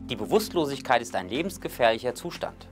Die Bewusstlosigkeit ist ein lebensgefährlicher Zustand.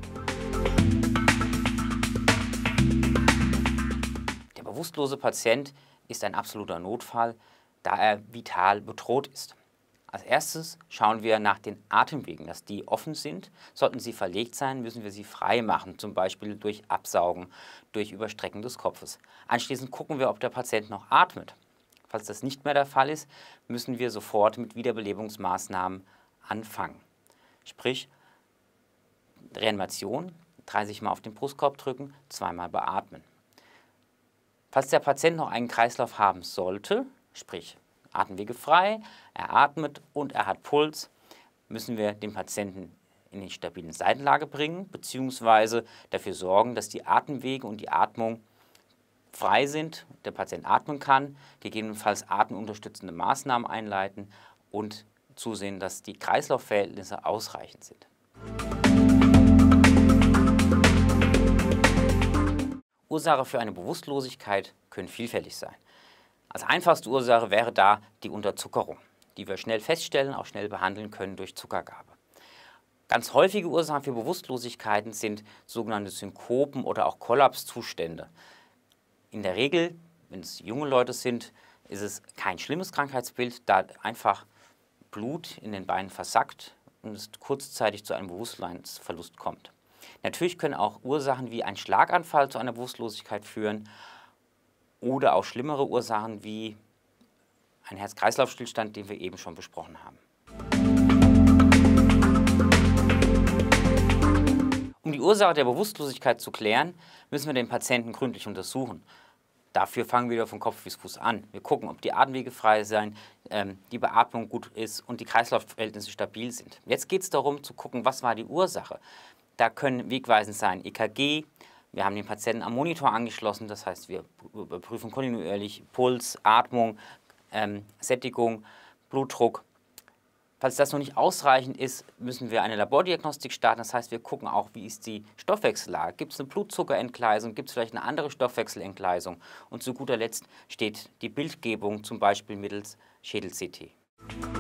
Der bewusstlose Patient ist ein absoluter Notfall, da er vital bedroht ist. Als erstes schauen wir nach den Atemwegen, dass die offen sind. Sollten sie verlegt sein, müssen wir sie frei machen, zum Beispiel durch Absaugen, durch Überstrecken des Kopfes. Anschließend gucken wir, ob der Patient noch atmet. Falls das nicht mehr der Fall ist, müssen wir sofort mit Wiederbelebungsmaßnahmen anfangen. Sprich, Reanimation, 30 Mal auf den Brustkorb drücken, 2-mal beatmen. Falls der Patient noch einen Kreislauf haben sollte, sprich Atemwege frei, er atmet und er hat Puls, müssen wir den Patienten in die stabile Seitenlage bringen, beziehungsweise dafür sorgen, dass die Atemwege und die Atmung frei sind, der Patient atmen kann, gegebenenfalls atemunterstützende Maßnahmen einleiten und zusehen, dass die Kreislaufverhältnisse ausreichend sind. Ursache für eine Bewusstlosigkeit können vielfältig sein. Als einfachste Ursache wäre da die Unterzuckerung, die wir schnell feststellen, auch schnell behandeln können durch Zuckergabe. Ganz häufige Ursachen für Bewusstlosigkeiten sind sogenannte Synkopen oder auch Kollapszustände. In der Regel, wenn es junge Leute sind, ist es kein schlimmes Krankheitsbild, da einfach Blut in den Beinen versackt und es kurzzeitig zu einem Bewusstseinsverlust kommt. Natürlich können auch Ursachen wie ein Schlaganfall zu einer Bewusstlosigkeit führen oder auch schlimmere Ursachen wie ein Herz-Kreislauf-Stillstand, den wir eben schon besprochen haben. Um die Ursache der Bewusstlosigkeit zu klären, müssen wir den Patienten gründlich untersuchen. Dafür fangen wir von Kopf bis Fuß an. Wir gucken, ob die Atemwege frei sind, die Beatmung gut ist und die Kreislaufverhältnisse stabil sind. Jetzt geht es darum zu gucken, was war die Ursache. Da können wegweisend sein EKG, wir haben den Patienten am Monitor angeschlossen, das heißt, wir überprüfen kontinuierlich Puls, Atmung, Sättigung, Blutdruck. Falls das noch nicht ausreichend ist, müssen wir eine Labordiagnostik starten. Das heißt, wir gucken auch, wie ist die Stoffwechsellage. Gibt es eine Blutzuckerentgleisung, gibt es vielleicht eine andere Stoffwechselentgleisung? Und zu guter Letzt steht die Bildgebung, zum Beispiel mittels Schädel-CT.